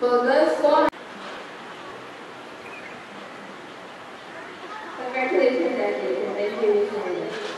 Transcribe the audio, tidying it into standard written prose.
For girls, 4. Congratulations, Ashley. Thank you so much.